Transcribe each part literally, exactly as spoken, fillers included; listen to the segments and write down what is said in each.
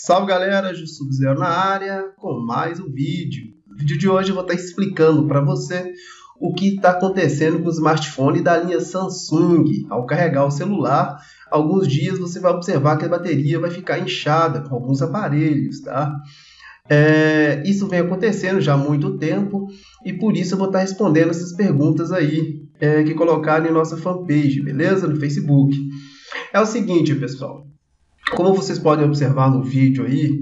Salve galera, Sub-Zero na área com mais um vídeo. No vídeo de hoje eu vou estar explicando para você o que está acontecendo com o smartphone da linha Samsung. Ao carregar o celular, alguns dias você vai observar que a bateria vai ficar inchada com alguns aparelhos, tá? É, isso vem acontecendo já há muito tempo e por isso eu vou estar respondendo essas perguntas aí é, que colocaram em nossa fanpage, beleza? No Facebook. É o seguinte, pessoal. Como vocês podem observar no vídeo aí,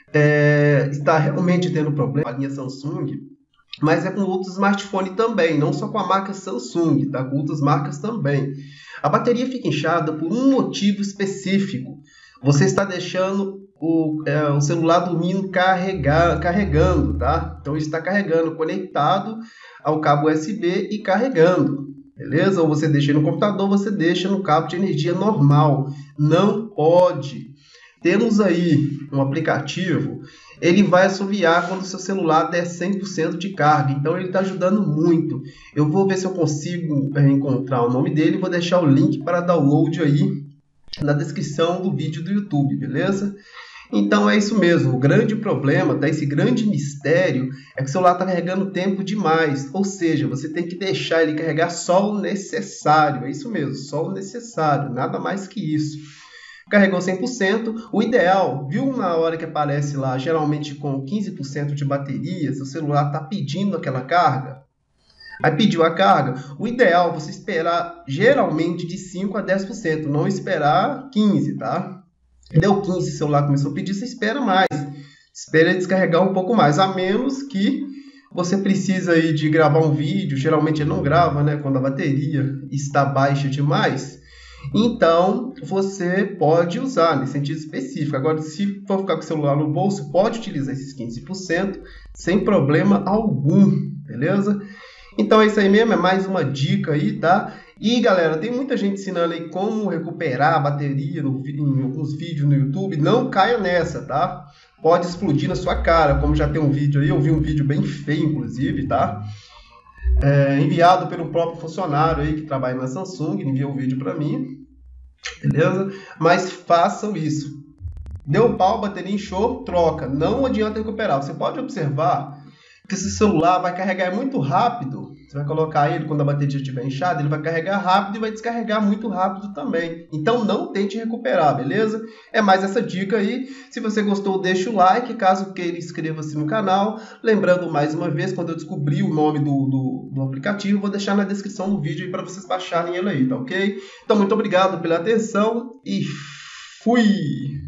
é, está realmente tendo problema com a linha Samsung, mas é com outros smartphones também, não só com a marca Samsung, tá? Com outras marcas também. A bateria fica inchada por um motivo específico. Você está deixando o, é, o celular dormindo carregar, carregando, tá? Então ele está carregando, conectado ao cabo U S B e carregando. Beleza? Ou você deixa no computador, você deixa no cabo de energia normal. Não pode. Temos aí um aplicativo, ele vai assoviar quando o seu celular der cem por cento de carga. Então ele está ajudando muito. Eu vou ver se eu consigo encontrar o nome dele. Vou deixar o link para download aí na descrição do vídeo do YouTube, beleza? Então é isso mesmo, o grande problema, tá? Esse grande mistério é que o celular está carregando tempo demais, ou seja, você tem que deixar ele carregar só o necessário, é isso mesmo, só o necessário, nada mais que isso. Carregou cem por cento, o ideal, viu na hora que aparece lá, geralmente com quinze por cento de bateria, seu celular está pedindo aquela carga, aí pediu a carga, o ideal é você esperar geralmente de cinco a dez por cento, não esperar quinze por cento, tá? Deu quinze por cento, o celular começou a pedir, você espera mais. Espera descarregar um pouco mais, a menos que você precisa aí de gravar um vídeo, geralmente ele não grava, né, quando a bateria está baixa demais. Então, você pode usar nesse sentido específico. Agora, se for ficar com o celular no bolso, pode utilizar esses quinze por cento sem problema algum, beleza? Então é isso aí mesmo, é mais uma dica aí, tá? E galera, tem muita gente ensinando aí como recuperar a bateria no, em alguns vídeos no YouTube. Não caia nessa, tá? Pode explodir na sua cara, como já tem um vídeo aí, eu vi um vídeo bem feio, inclusive, tá? É, enviado pelo próprio funcionário aí que trabalha na Samsung, enviou o vídeo para mim, beleza? Mas façam isso. Deu pau, bateria inchou, troca. Não adianta recuperar. Você pode observar que esse celular vai carregar muito rápido. Você vai colocar ele quando a bateria estiver inchada, ele vai carregar rápido e vai descarregar muito rápido também. Então não tente recuperar, beleza? É mais essa dica aí. Se você gostou, deixa o like. Caso queira, inscreva-se no canal. Lembrando mais uma vez, quando eu descobrir o nome do, do, do aplicativo, vou deixar na descrição do vídeo para vocês baixarem ele aí, tá ok? Então muito obrigado pela atenção e fui!